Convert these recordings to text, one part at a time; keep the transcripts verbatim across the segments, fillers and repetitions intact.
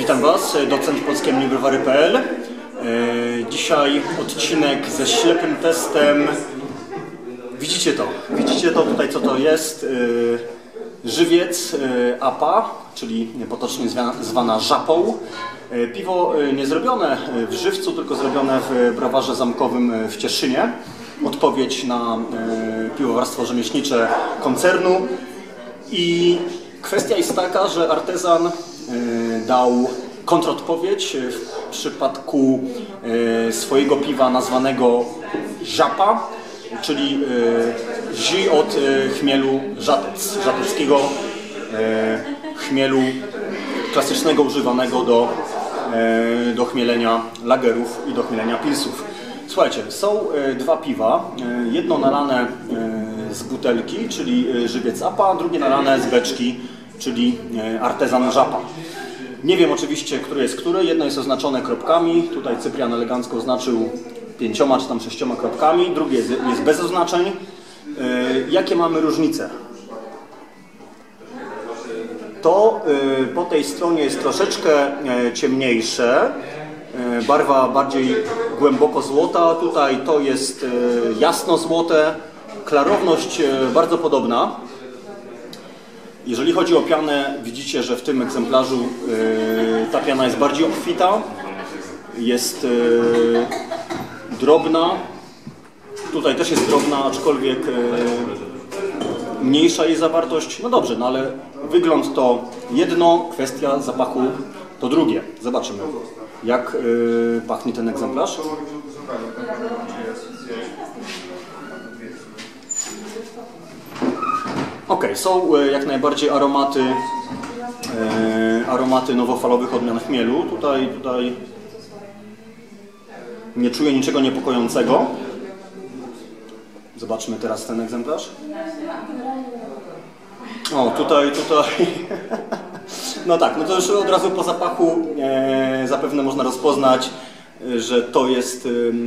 Witam Was, docent polskiej browary kropka p l. Dzisiaj odcinek ze ślepym testem. Widzicie to, widzicie to tutaj, co to jest. Żywiec A P A, czyli potocznie zwana żapą. Piwo nie zrobione w żywcu, tylko zrobione w browarze zamkowym w Cieszynie. Odpowiedź na piwowarstwo rzemieślnicze koncernu. I kwestia jest taka, że artezan dał kontrodpowiedź w przypadku swojego piwa nazwanego żapa, czyli zi od chmielu żatec, żateckiego chmielu klasycznego używanego do, do chmielenia lagerów i do chmielenia pilsów. Słuchajcie, są dwa piwa, jedno nalane z butelki, czyli żywiec A P A, drugie nalane z beczki, czyli artezan żapa. Nie wiem oczywiście, które jest które, jedno jest oznaczone kropkami, tutaj Cyprian elegancko oznaczył pięcioma czy tam sześcioma kropkami, drugie jest, jest bez oznaczeń. Jakie mamy różnice? To po tej stronie jest troszeczkę ciemniejsze, barwa bardziej głęboko złota, tutaj to jest jasno złote, klarowność bardzo podobna. Jeżeli chodzi o pianę, widzicie, że w tym egzemplarzu ta piana jest bardziej obfita, jest drobna, tutaj też jest drobna, aczkolwiek mniejsza jej zawartość. No dobrze, no ale wygląd to jedno, kwestia zapachu to drugie. Zobaczymy, jak pachnie ten egzemplarz. Ok, są jak najbardziej aromaty, e, aromaty nowofalowych odmian chmielu. Tutaj, tutaj nie czuję niczego niepokojącego. Zobaczmy teraz ten egzemplarz. O, tutaj, tutaj. No tak, no to już od razu po zapachu e, zapewne można rozpoznać, że to jest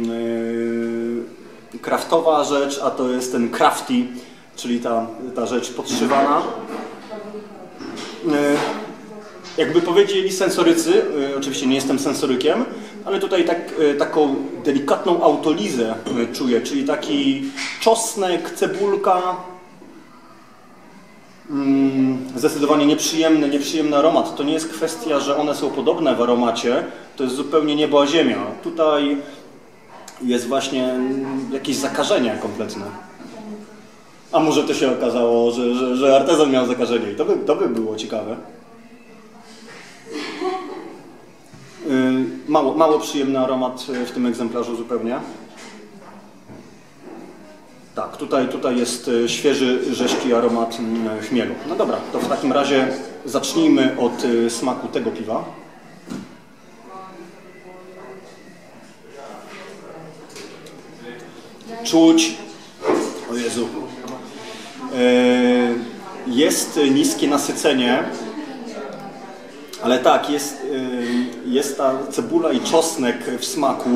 e, kraftowa rzecz, a to jest ten crafty, czyli ta, ta rzecz podszywana. Jakby powiedzieli sensorycy, oczywiście nie jestem sensorykiem, ale tutaj tak, taką delikatną autolizę czuję, czyli taki czosnek, cebulka, zdecydowanie nieprzyjemny, nieprzyjemny aromat. To nie jest kwestia, że one są podobne w aromacie, to jest zupełnie niebo a ziemia. Tutaj jest właśnie jakieś zakażenie kompletne. A może to się okazało, że, że, że artezan miał zakażenie i to by, to by było ciekawe. Yy, mało, mało przyjemny aromat w tym egzemplarzu zupełnie. Tak, tutaj, tutaj jest świeży, rzeźki aromat chmielu. No dobra, to w takim razie zacznijmy od smaku tego piwa. Czuć... O Jezu. Jest niskie nasycenie, ale tak, jest, jest ta cebula i czosnek w smaku.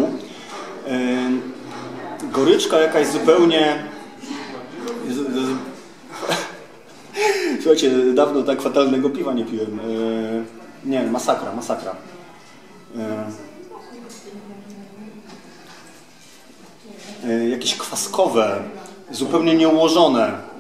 Goryczka jakaś zupełnie... Słuchajcie, dawno tak fatalnego piwa nie piłem. Nie, masakra, masakra. Jakieś kwaskowe, zupełnie nieułożone.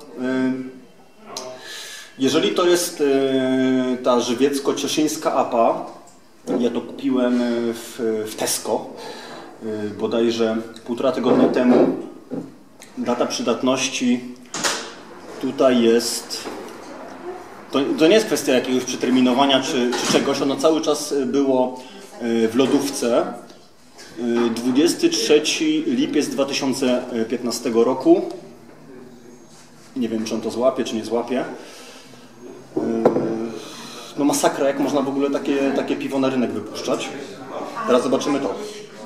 Jeżeli to jest ta żywiecko-cieszyńska A P A, ja to kupiłem w, w Tesco bodajże półtora tygodnia temu. Data przydatności tutaj jest... To, to nie jest kwestia jakiegoś przeterminowania czy, czy czegoś, ono cały czas było w lodówce. dwudziestego trzeciego lipiec dwa tysiące piętnastego roku. Nie wiem, czy on to złapie, czy nie złapie. No masakra, jak można w ogóle takie, takie piwo na rynek wypuszczać. Teraz zobaczymy to.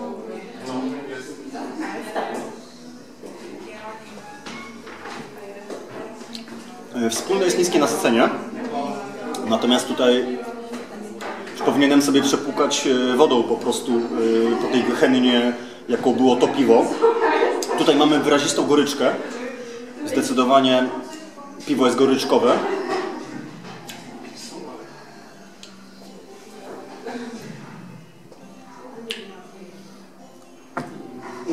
Wspólne jest niskie nasycenie. Natomiast tutaj już powinienem sobie przepłukać wodą po prostu po tej gehennie, jaką było to piwo. Tutaj mamy wyrazistą goryczkę. Zdecydowanie piwo jest goryczkowe.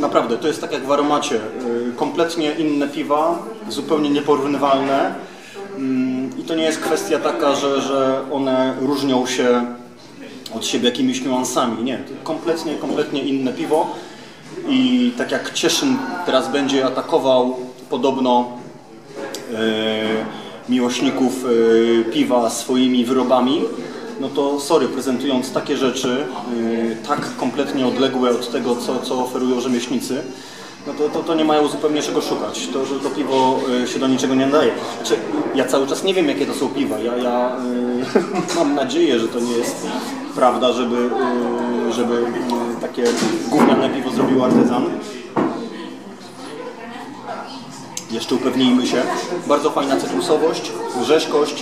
naprawdę, to jest tak jak w aromacie. Kompletnie inne piwa, zupełnie nieporównywalne. I to nie jest kwestia taka, że, że one różnią się od siebie jakimiś niuansami. Nie, to kompletnie, kompletnie inne piwo. I tak jak Cieszyn teraz będzie atakował podobno e, miłośników e, piwa swoimi wyrobami, no to sorry, prezentując takie rzeczy, e, tak kompletnie odległe od tego, co, co oferują rzemieślnicy, no to, to, to nie mają zupełnie czego szukać. To, że to piwo e, się do niczego nie nadaje. Znaczy, ja cały czas nie wiem, jakie to są piwa. Ja, ja e, mam nadzieję, że to nie jest prawda, żeby, e, żeby e, takie gówniane piwo zrobił artezan. Jeszcze upewnijmy się. Bardzo fajna cytrusowość, rzeźkość,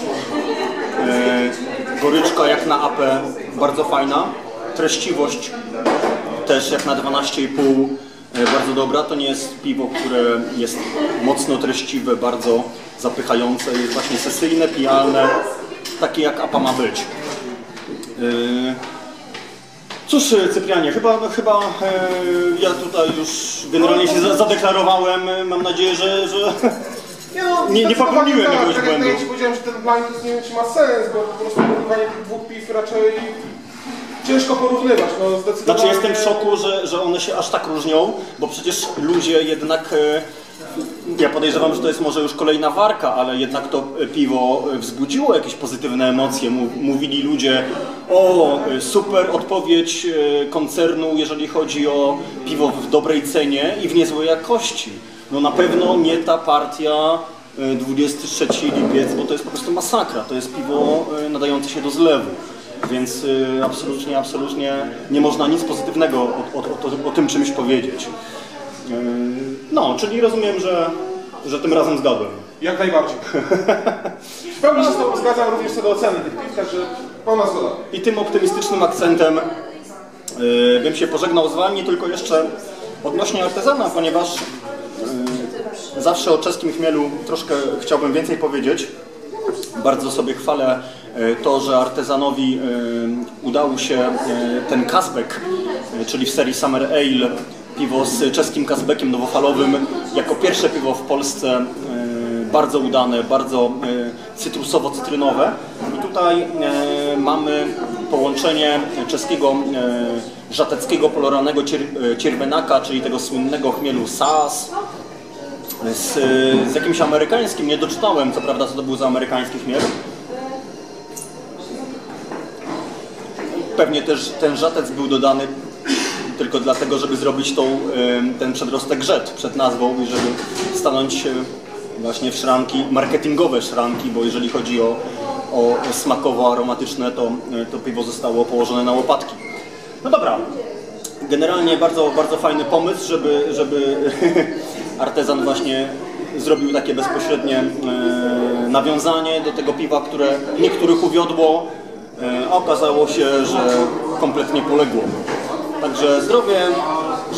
e, goryczka jak na A P, bardzo fajna. Treściwość też jak na dwanaście i pół, e, bardzo dobra. To nie jest piwo, które jest mocno treściwe, bardzo zapychające. Jest właśnie sesyjne, pijalne, takie jak A P A ma być. E, Cóż, Cyprianie, chyba, chyba e, ja tutaj już generalnie się za, zadeklarowałem. Mam nadzieję, że, że nie, no, nie, nie popełniłem tak, jakiegoś tak, błędu. Ja ci powiedziałem, że ten blind nie wiem, czy ma sens, bo po prostu porównywanie tych dwóch piw raczej ciężko porównywać. No, zdecydowanie... Znaczy jestem w szoku, że, że one się aż tak różnią, bo przecież ludzie jednak... E, ja podejrzewam, że to jest może już kolejna warka, ale jednak to piwo wzbudziło jakieś pozytywne emocje. Mówili ludzie, o super odpowiedź koncernu, jeżeli chodzi o piwo w dobrej cenie i w niezłej jakości. No na pewno nie ta partia dwudziestego trzeciego lipiec, bo to jest po prostu masakra. To jest piwo nadające się do zlewu. Więc absolutnie, absolutnie nie można nic pozytywnego o, o, o, o tym czymś powiedzieć. No, czyli rozumiem, że, że tym razem zgadłem. Jak najbardziej. W pełni się z tobą zgadzam również co do oceny tych piw, także pełna zgoda. I tym optymistycznym akcentem yy, bym się pożegnał z wami, tylko jeszcze odnośnie artezana, ponieważ yy, zawsze o czeskim chmielu troszkę chciałbym więcej powiedzieć. Bardzo sobie chwalę yy, to, że artezanowi yy, udało się yy, ten Kazbek, yy, czyli w serii Summer Ale, piwo z czeskim Kazbekiem nowofalowym, jako pierwsze piwo w Polsce, e, bardzo udane, bardzo e, cytrusowo-cytrynowe. I tutaj e, mamy połączenie czeskiego e, żateckiego poloranego cier, e, cierwenaka, czyli tego słynnego chmielu Saaz, z, z jakimś amerykańskim, nie doczytałem co prawda, co to był za amerykański chmiel. Pewnie też ten żatec był dodany tylko dlatego, żeby zrobić tą, ten przedrostek rzet przed nazwą i żeby stanąć właśnie w szranki, marketingowe szranki, bo jeżeli chodzi o, o smakowo-aromatyczne, to, to piwo zostało położone na łopatki. No dobra, generalnie bardzo, bardzo fajny pomysł, żeby, żeby artezan właśnie zrobił takie bezpośrednie nawiązanie do tego piwa, które niektórych uwiodło, a okazało się, że kompletnie poległo. Także zdrowie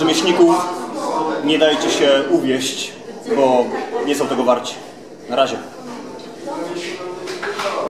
rzemieślników, nie dajcie się uwieść, bo nie są tego warci. Na razie.